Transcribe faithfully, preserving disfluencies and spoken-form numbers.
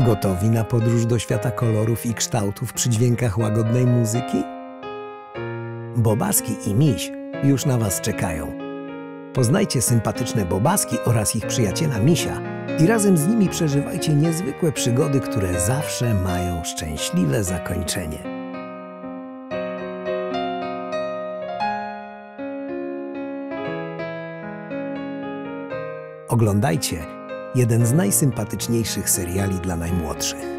Gotowi na podróż do świata kolorów i kształtów przy dźwiękach łagodnej muzyki? Bobaski i Miś już na Was czekają. Poznajcie sympatyczne Bobaski oraz ich przyjaciela Misia i razem z nimi przeżywajcie niezwykłe przygody, które zawsze mają szczęśliwe zakończenie. Oglądajcie jeden z najsympatyczniejszych seriali dla najmłodszych.